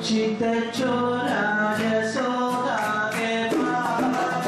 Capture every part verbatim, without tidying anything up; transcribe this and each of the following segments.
Chita chora Yasoda ke paas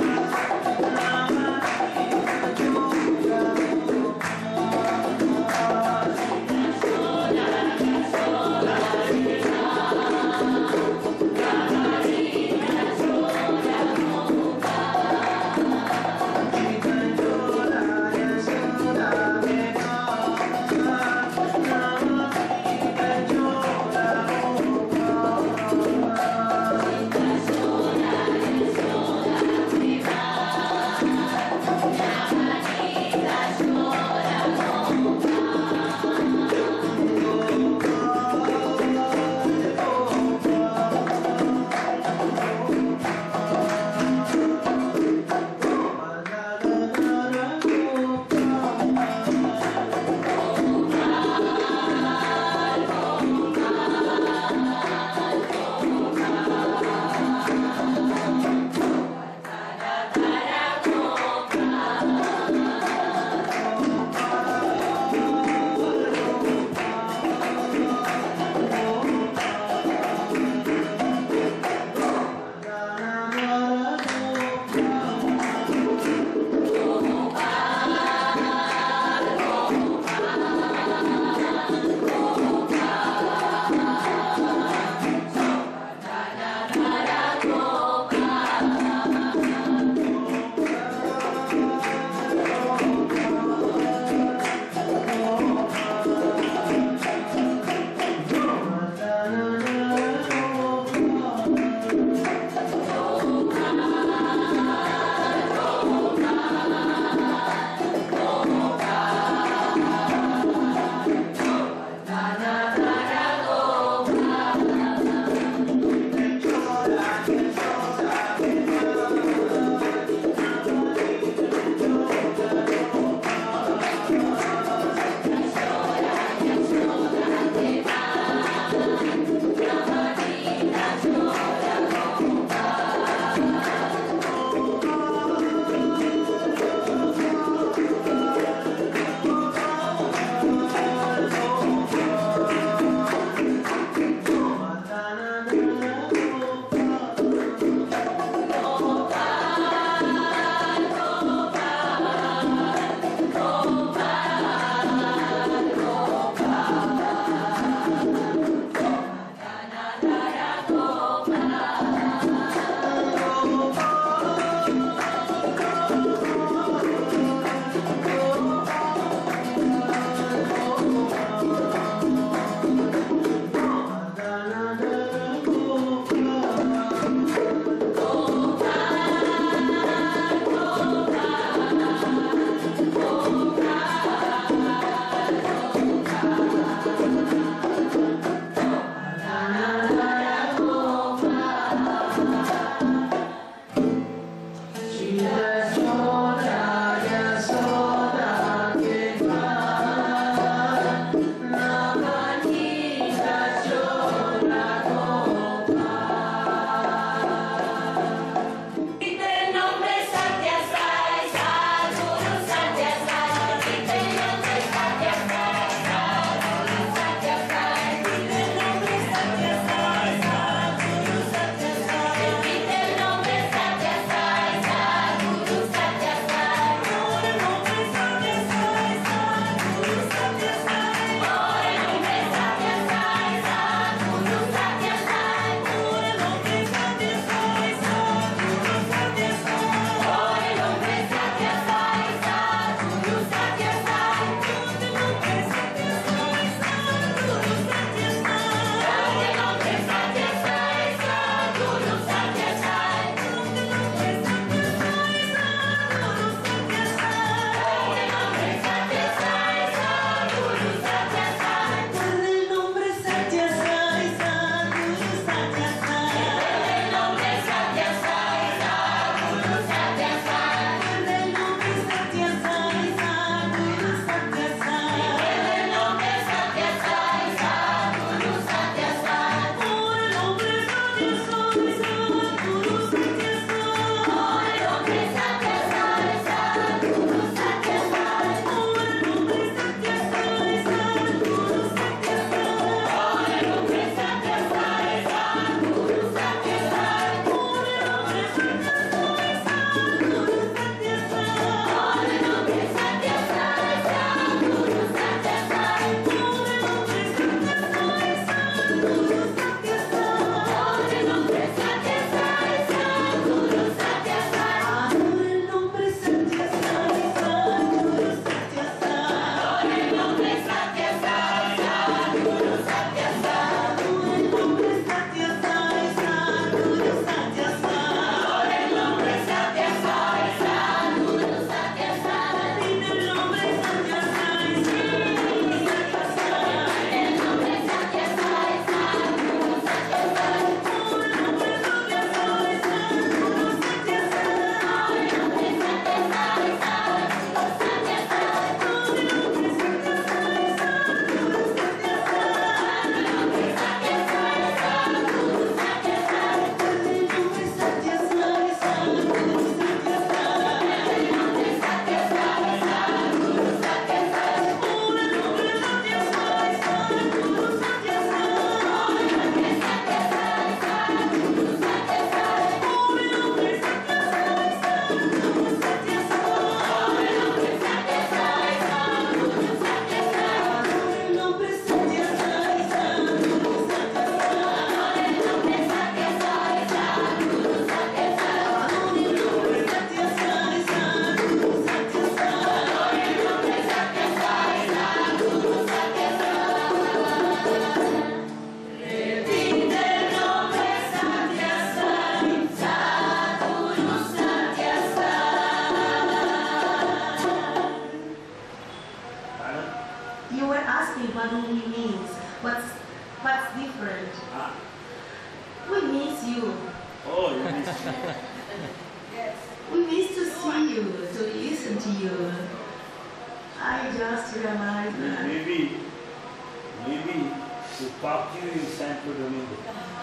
you. Oh, you missed me. Yes. We miss to see you, to listen to you. I just realized that. Maybe, maybe to talk to you in Santo Domingo.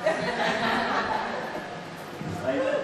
Right?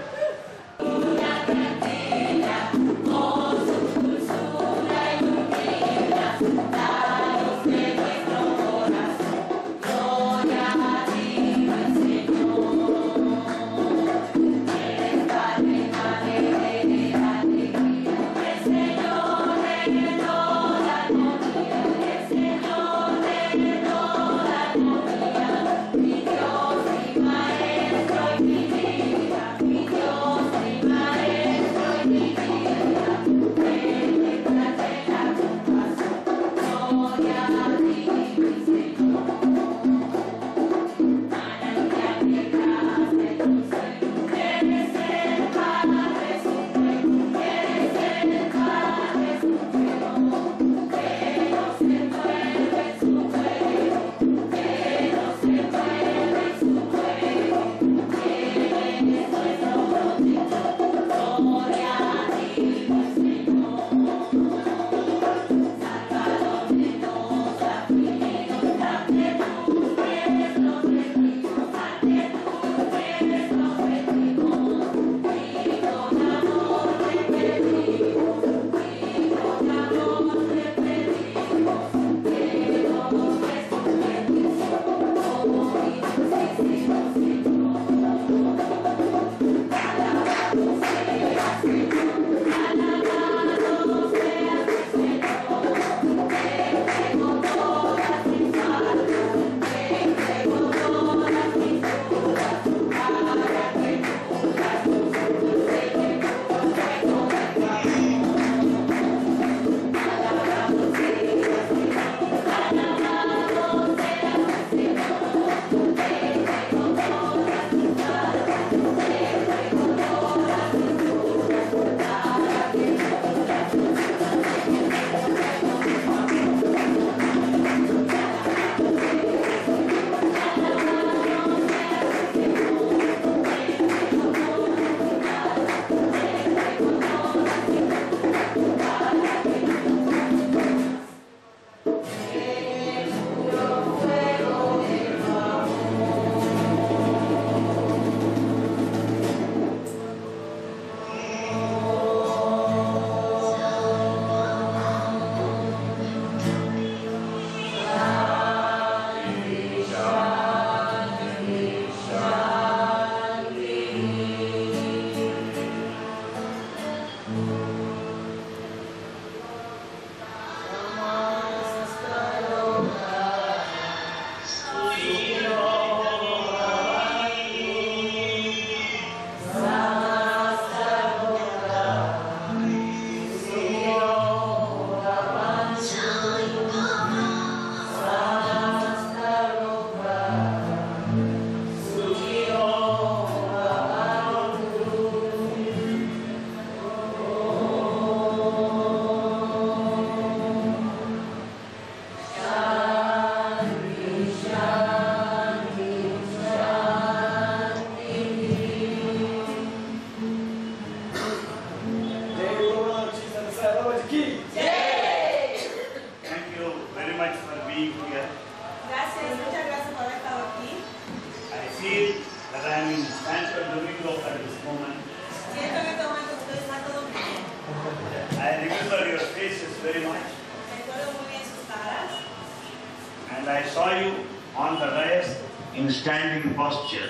And I saw you on the dais in standing posture,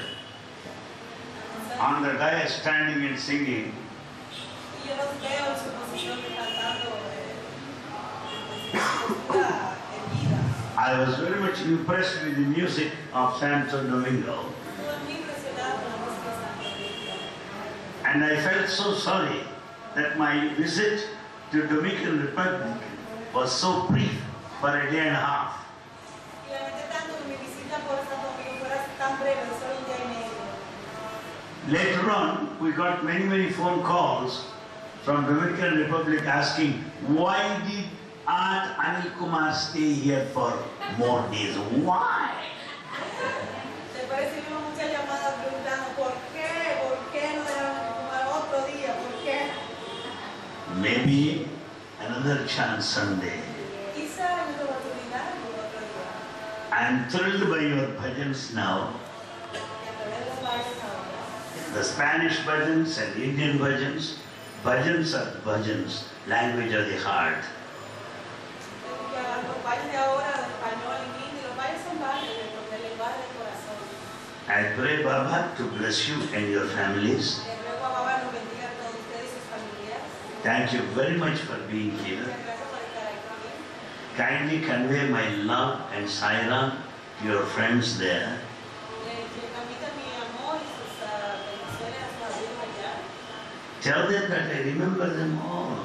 on the dais standing and singing. I was very much impressed with the music of Santo Domingo. And I felt so sorry that my visit to Dominican Republic was so brief, for a day and a half. Later on, we got many, many phone calls from Dominican Republic asking, why did Aunt Anil Kumar stay here for more days? Why? maybe another chance someday. Quizá en otra oportunidad o otro día. I am thrilled by your bhajans now. Que ver los bailes ahora. The Spanish bhajans and Indian bhajans. Bhajans are bhajans, language of the heart. Que los bailes de ahora, de español y hindi, los bailes son bailes del lenguaje del corazón. I pray Baba to bless you and your families. Le ruego a Baba nos bendiga a todos ustedes y sus familias. Thank you very much for being here. Muchas gracias por estar aquí. Kindly convey my love and Saira to your friends there. Le transmita mi amor y sus ah, bendiciones a sus amigos allá. Tell them that I remember them all.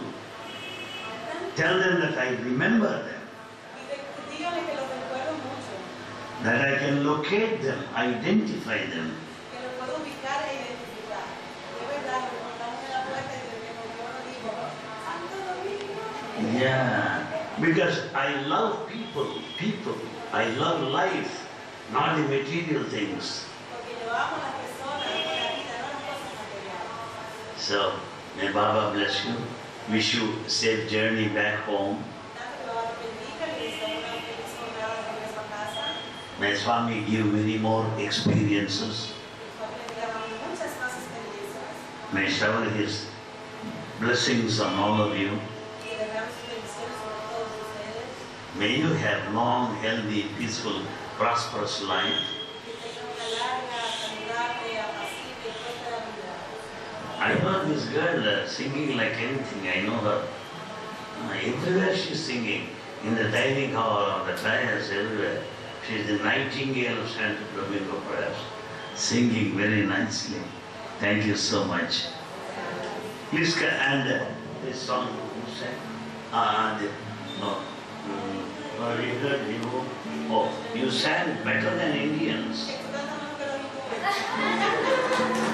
Tell them that I remember them. Y de- díganle que los recuerdo mucho, That I can locate them, identify them. que los puedo ubicar e identificar. De verdad, nos encontramos en la puerta y de que yo no digo, Santo Domingo. Yeah, because I love people, people. I love life, not the material things. Porque yo amo a las personas, amo la vida, no las cosas materiales. So, may Baba bless you. Wish you a safe journey back home. Tanto que Baba te bendiga, le deseo una feliz jornada de regreso a casa. May Swami give many more experiences. Que Baba le diga muchas más experiencias. May shower his blessings on all of you. Y derrame sus bendiciones sobre todos ustedes. May you have long, healthy, peaceful, prosperous life. Que tengan una larga, saludable, apacible y próspera vida. I know this girl uh, singing like anything. I know her. Uh, everywhere she's singing. In the dining hall, on the tires, everywhere. She's the nightingale of Santo Domingo, perhaps. Singing very nicely. Thank you so much. Please, ca- and uh, this song, who sang? Ah, the, no. Mm, very good, you. Oh, you sang better than Indians. Que tú cantas más que los hindúes.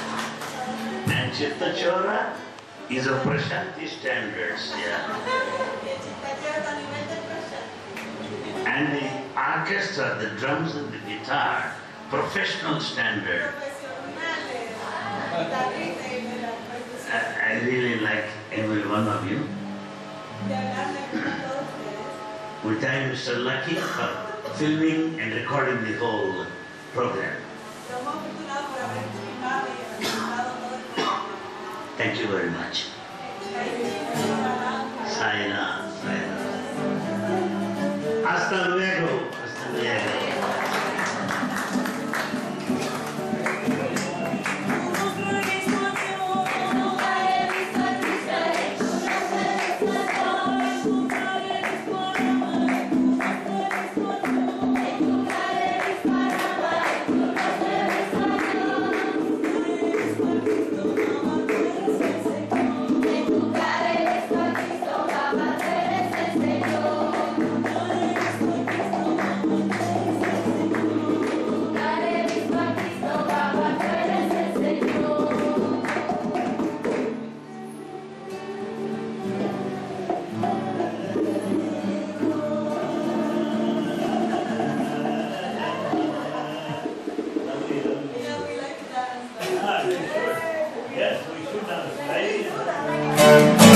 And Chitta Chora is of Prashanti standards, yeah. Que Chitta Chora también es de Prashanti. And the orchestra, the drums and the guitar, professional standard. Profesionales, guitarristas y de la percusión. I, I really like every one of you. De verdad me gustan todos ustedes. We thank Mister Lucky for filming and recording the whole program. Somos afortunados por haber filmado y representado todo el programa. Thank you very much. Sayonara, sayonara. Hasta luego, hasta luego. Yes, we should have.